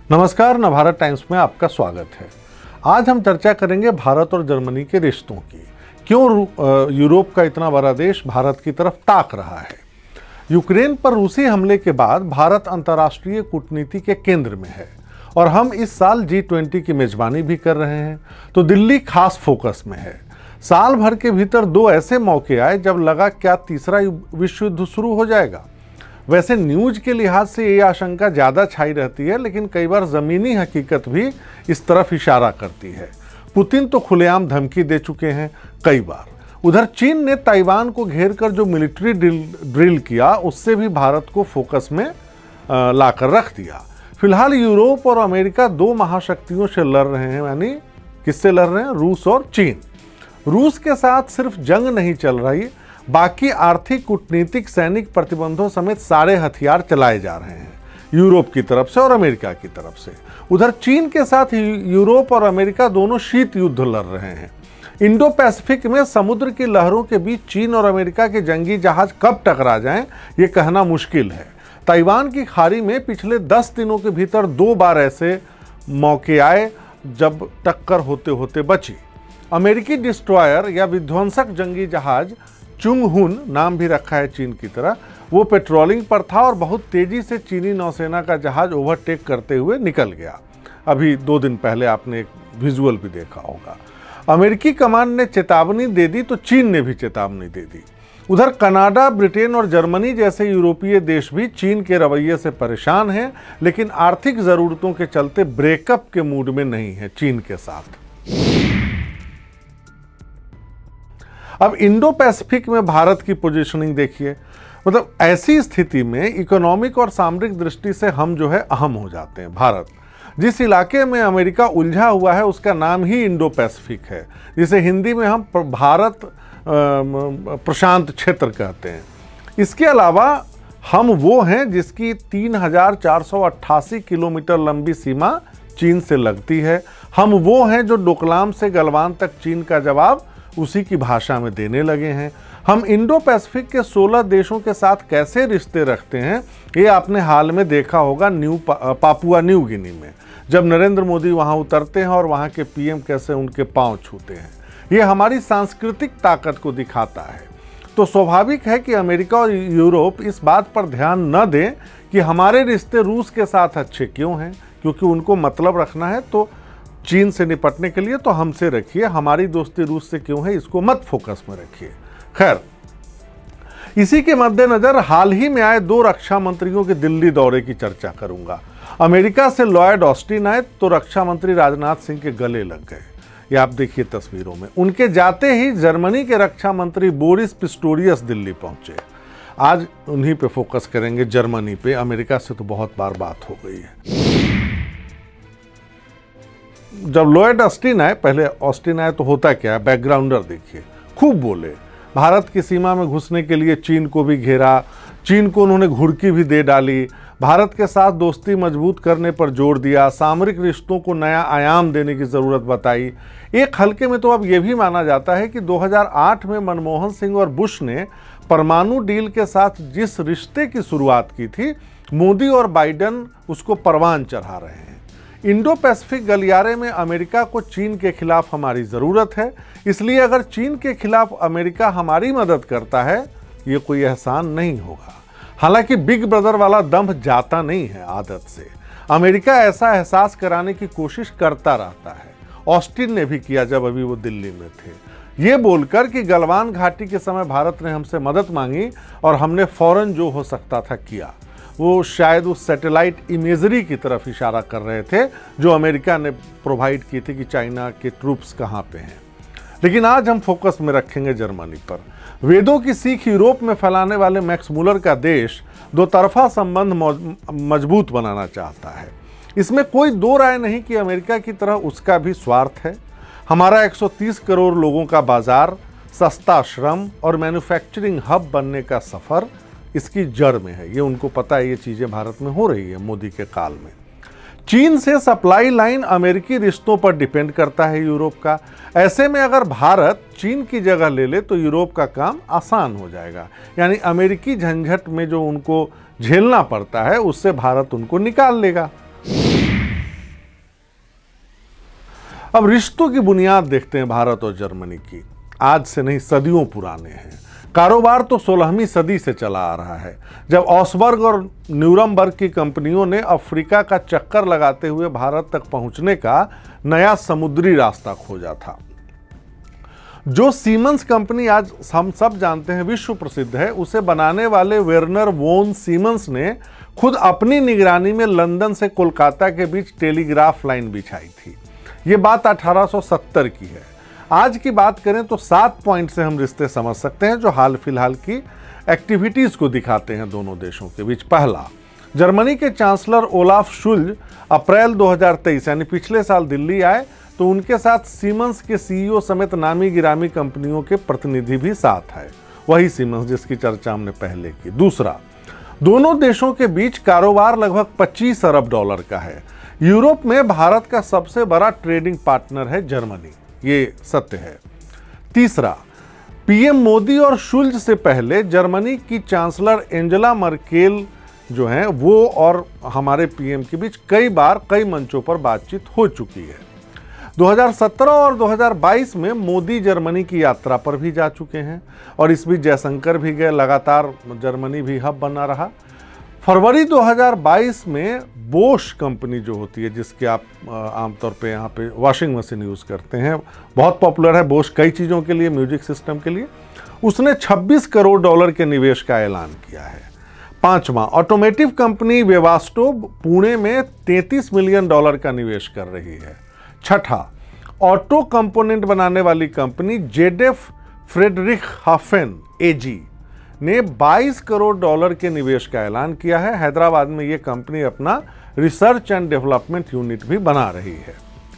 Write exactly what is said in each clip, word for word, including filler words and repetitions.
नमस्कार, नवभारत टाइम्स में आपका स्वागत है। आज हम चर्चा करेंगे भारत और जर्मनी के रिश्तों की। क्यों यूरोप का इतना बड़ा देश भारत की तरफ ताक रहा है। यूक्रेन पर रूसी हमले के बाद भारत अंतर्राष्ट्रीय कूटनीति के केंद्र में है और हम इस साल जी ट्वेंटी की मेजबानी भी कर रहे हैं, तो दिल्ली खास फोकस में है। साल भर के भीतर दो ऐसे मौके आए जब लगा क्या तीसरा विश्व युद्ध शुरू हो जाएगा। वैसे न्यूज के लिहाज से ये आशंका ज़्यादा छाई रहती है, लेकिन कई बार ज़मीनी हकीकत भी इस तरफ इशारा करती है। पुतिन तो खुलेआम धमकी दे चुके हैं कई बार। उधर चीन ने ताइवान को घेर कर जो मिलिट्री ड्रिल ड्रिल किया, उससे भी भारत को फोकस में लाकर रख दिया। फिलहाल यूरोप और अमेरिका दो महाशक्तियों से लड़ रहे हैं, यानी किससे लड़ रहे हैं? रूस और चीन। रूस के साथ सिर्फ जंग नहीं चल रही, बाकी आर्थिक, कूटनीतिक, सैनिक प्रतिबंधों समेत सारे हथियार चलाए जा रहे हैं यूरोप की तरफ से और अमेरिका की तरफ से। उधर चीन के साथ यूरोप और अमेरिका दोनों शीत युद्ध लड़ रहे हैं। इंडो पैसिफिक में समुद्र की लहरों के बीच चीन और अमेरिका के जंगी जहाज कब टकरा जाएं, ये कहना मुश्किल है। ताइवान की खाड़ी में पिछले दस दिनों के भीतर दो बार ऐसे मौके आए जब टक्कर होते होते बची। अमेरिकी डिस्ट्रॉयर या विध्वंसक जंगी जहाज चुंगहुन, नाम भी रखा है चीन की तरह, वो पेट्रोलिंग पर था और बहुत तेजी से चीनी नौसेना का जहाज ओवरटेक करते हुए निकल गया। अभी दो दिन पहले आपने एक विजुअल भी देखा होगा। अमेरिकी कमान ने चेतावनी दे दी तो चीन ने भी चेतावनी दे दी। उधर कनाडा, ब्रिटेन और जर्मनी जैसे यूरोपीय देश भी चीन के रवैये से परेशान हैं, लेकिन आर्थिक ज़रूरतों के चलते ब्रेकअप के मूड में नहीं है चीन के साथ। अब इंडो पैसिफिक में भारत की पोजीशनिंग देखिए। मतलब ऐसी स्थिति में इकोनॉमिक और सामरिक दृष्टि से हम जो है अहम हो जाते हैं। भारत जिस इलाके में अमेरिका उलझा हुआ है उसका नाम ही इंडो पैसिफिक है, जिसे हिंदी में हम भारत प्रशांत क्षेत्र कहते हैं। इसके अलावा हम वो हैं जिसकी तीन हजार चार सौ अट्ठासी किलोमीटर लंबी सीमा चीन से लगती है। हम वो हैं जो डोकलाम से गलवान तक चीन का जवाब उसी की भाषा में देने लगे हैं। हम इंडो पैसिफिक के सोलह देशों के साथ कैसे रिश्ते रखते हैं, ये आपने हाल में देखा होगा न्यू पा, पापुआ न्यू गिनी में, जब नरेंद्र मोदी वहां उतरते हैं और वहां के पीएम कैसे उनके पांव छूते हैं। ये हमारी सांस्कृतिक ताकत को दिखाता है। तो स्वाभाविक है कि अमेरिका और यूरोप इस बात पर ध्यान न दें कि हमारे रिश्ते रूस के साथ अच्छे क्यों हैं, क्योंकि उनको मतलब रखना है तो चीन से निपटने के लिए तो हमसे रखिए, हमारी दोस्ती रूस से क्यों है इसको मत फोकस में रखिए। खैर, इसी के मद्देनजर हाल ही में आए दो रक्षा मंत्रियों के दिल्ली दौरे की चर्चा करूंगा। अमेरिका से लॉयड ऑस्टिन आए तो रक्षा मंत्री राजनाथ सिंह के गले लग गए। ये आप देखिए तस्वीरों में। उनके जाते ही जर्मनी के रक्षा मंत्री बोरिस पिस्टोरियस दिल्ली पहुंचे। आज उन्हीं पे फोकस करेंगे, जर्मनी पे। अमेरिका से तो बहुत बार बात हो गई है। जब लॉयड ऑस्टिन आए, पहले ऑस्टिन आए तो होता क्या है, बैकग्राउंडर देखिए। खूब बोले, भारत की सीमा में घुसने के लिए चीन को भी घेरा, चीन को उन्होंने घुड़की भी दे डाली, भारत के साथ दोस्ती मजबूत करने पर जोर दिया, सामरिक रिश्तों को नया आयाम देने की ज़रूरत बताई। एक हल्के में तो अब यह भी माना जाता है कि दो हज़ार आठ में मनमोहन सिंह और बुश ने परमाणु डील के साथ जिस रिश्ते की शुरुआत की थी, मोदी और बाइडेन उसको परवान चढ़ा रहे हैं। इंडो पैसिफिक गलियारे में अमेरिका को चीन के खिलाफ हमारी ज़रूरत है, इसलिए अगर चीन के खिलाफ अमेरिका हमारी मदद करता है, ये कोई एहसान नहीं होगा। हालांकि बिग ब्रदर वाला दंभ जाता नहीं है आदत से। अमेरिका ऐसा एहसास कराने की कोशिश करता रहता है। ऑस्टिन ने भी किया जब अभी वो दिल्ली में थे, ये बोलकर कि गलवान घाटी के समय भारत ने हमसे मदद मांगी और हमने फौरन जो हो सकता था किया। वो शायद उस सैटेलाइट इमेजरी की तरफ इशारा कर रहे थे जो अमेरिका ने प्रोवाइड की थी कि चाइना के ट्रूप्स कहाँ पे हैं। लेकिन आज हम फोकस में रखेंगे जर्मनी पर। वेदों की सीख यूरोप में फैलाने वाले मैक्स मूलर का देश दो तरफा संबंध मजबूत बनाना चाहता है। इसमें कोई दो राय नहीं कि अमेरिका की तरह उसका भी स्वार्थ है। हमारा एक सौ तीस करोड़ लोगों का बाजार, सस्ता श्रम और मैन्युफैक्चरिंग हब बनने का सफ़र इसकी जड़ में है। ये उनको पता है, ये चीज़ें भारत में हो रही है मोदी के काल में। चीन से सप्लाई लाइन अमेरिकी रिश्तों पर डिपेंड करता है यूरोप का। ऐसे में अगर भारत चीन की जगह ले ले तो यूरोप का काम आसान हो जाएगा। यानी अमेरिकी झंझट में जो उनको झेलना पड़ता है उससे भारत उनको निकाल लेगा। अब रिश्तों की बुनियाद देखते हैं भारत और जर्मनी की। आज से नहीं, सदियों पुराने हैं। कारोबार तो सोलहवीं सदी से चला आ रहा है, जब ऑसबर्ग और न्यूरमबर्ग की कंपनियों ने अफ्रीका का चक्कर लगाते हुए भारत तक पहुंचने का नया समुद्री रास्ता खोजा था। जो सीमेंस कंपनी आज हम सब जानते हैं विश्व प्रसिद्ध है, उसे बनाने वाले वेर्नर वोन सीमेंस ने खुद अपनी निगरानी में लंदन से कोलकाता के बीच टेलीग्राफ लाइन बिछाई थी। ये बात अठारह सौ सत्तर की है। आज की बात करें तो सात पॉइंट से हम रिश्ते समझ सकते हैं जो हाल फिलहाल की एक्टिविटीज को दिखाते हैं दोनों देशों के बीच। पहला, जर्मनी के चांसलर ओलाफ शुल्ज अप्रैल दो हज़ार तेईस यानी पिछले साल दिल्ली आए तो उनके साथ सीमेंस के सीईओ समेत नामी गिरामी कंपनियों के प्रतिनिधि भी साथ आए, वही सीमेंस जिसकी चर्चा हमने पहले की। दूसरा, दोनों देशों के बीच कारोबार लगभग पच्चीस अरब डॉलर का है। यूरोप में भारत का सबसे बड़ा ट्रेडिंग पार्टनर है जर्मनी, ये सत्य है। तीसरा, पीएम मोदी और शुल्ज से पहले जर्मनी की चांसलर एंजेला मर्केल जो हैं वो और हमारे पीएम के बीच कई बार कई मंचों पर बातचीत हो चुकी है। दो हज़ार सत्रह और दो हज़ार बाईस में मोदी जर्मनी की यात्रा पर भी जा चुके हैं और इस बीच जयशंकर भी गए, लगातार जर्मनी भी हब बना रहा। फरवरी दो हज़ार बाईस में बोश कंपनी जो होती है, जिसके आप आमतौर पे यहाँ पे वॉशिंग मशीन यूज़ करते हैं, बहुत पॉपुलर है बोश कई चीज़ों के लिए, म्यूजिक सिस्टम के लिए, उसने छब्बीस करोड़ डॉलर के निवेश का ऐलान किया है। पांचवा, ऑटोमेटिव कंपनी वेवास्टो पुणे में तैंतीस मिलियन डॉलर का निवेश कर रही है। छठा, ऑटो कंपोनेंट बनाने वाली कंपनी जेडेफ फ्रेडरिखहाफेन एजी ने बाईस करोड़ डॉलर के निवेश का ऐलान किया है। हैदराबाद में यह कंपनी अपना रिसर्च एंड डेवलपमेंट यूनिट भी बना रही है।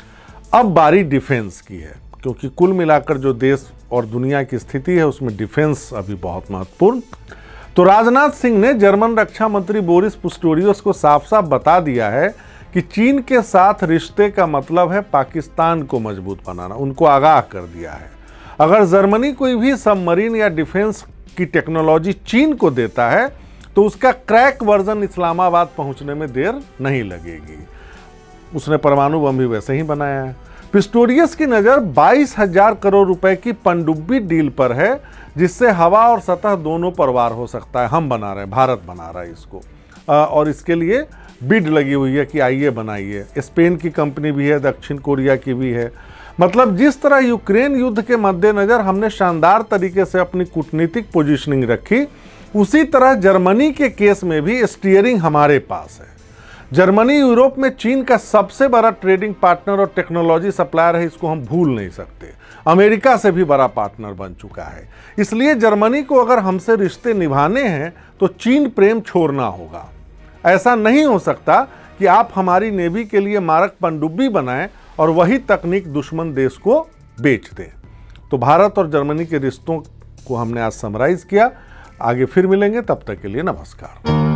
अब बारी डिफेंस की है, क्योंकि कुल मिलाकर जो देश और दुनिया की स्थिति है उसमें डिफेंस अभी बहुत महत्वपूर्ण। तो राजनाथ सिंह ने जर्मन रक्षा मंत्री बोरिस पिस्टोरियस को साफ साफ बता दिया है कि चीन के साथ रिश्ते का मतलब है पाकिस्तान को मजबूत बनाना, उनको आगाह कर दिया है। अगर जर्मनी कोई भी सबमरीन या डिफेंस की टेक्नोलॉजी चीन को देता है तो उसका क्रैक वर्जन इस्लामाबाद पहुंचने में देर नहीं लगेगी। उसने परमाणु बम भी वैसे ही बनाया है। पिस्टोरियस की नज़र बाईस हजार करोड़ रुपए की पनडुब्बी डील पर है, जिससे हवा और सतह दोनों पर वार हो सकता है। हम बना रहे हैं, भारत बना रहा है इसको, और इसके लिए बिड लगी हुई है कि आइए बनाइए। स्पेन की कंपनी भी है, दक्षिण कोरिया की भी है। मतलब जिस तरह यूक्रेन युद्ध के मद्देनजर हमने शानदार तरीके से अपनी कूटनीतिक पोजीशनिंग रखी, उसी तरह जर्मनी के केस में भी स्टीयरिंग हमारे पास है। जर्मनी यूरोप में चीन का सबसे बड़ा ट्रेडिंग पार्टनर और टेक्नोलॉजी सप्लायर है, इसको हम भूल नहीं सकते। अमेरिका से भी बड़ा पार्टनर बन चुका है। इसलिए जर्मनी को अगर हमसे रिश्ते निभाने हैं तो चीन प्रेम छोड़ना होगा। ऐसा नहीं हो सकता कि आप हमारी नेवी के लिए मारक पनडुब्बी बनाएं और वही तकनीक दुश्मन देश को बेच दें। तो भारत और जर्मनी के रिश्तों को हमने आज समराइज किया। आगे फिर मिलेंगे, तब तक के लिए नमस्कार।